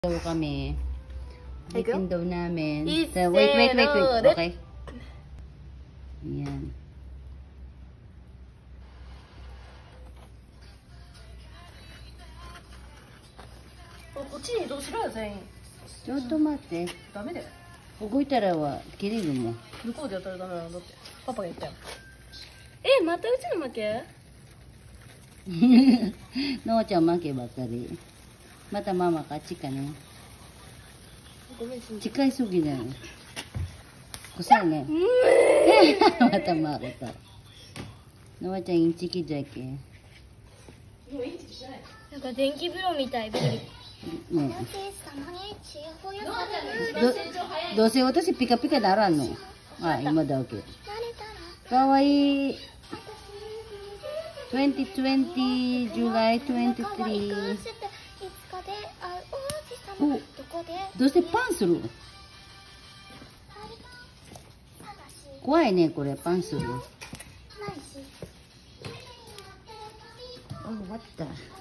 daw kami. Bitin daw namin. Isa, So, wait. no, Okay. Ayan. こっちに移動しろよ全員。 ちょっと待って。 ダメだよ。 動いたらは切れるもん。 向こうでやったらダメなのだって。パパが言ったよ。またうちの負け？ のあちゃん負けばっかり。またママ勝ちかね。 ごめん、信じ近いすぎだよ。こさね。また負けた。のあちゃんインチキじゃけ。 なんか電気風呂みたい、ビリビリ。 ねどうせ私ピカピカならんの。あ、今だけ。かわいい。2020 July 23。お、どうしてパンする？怖いね、これ、パンする。あ、終わった。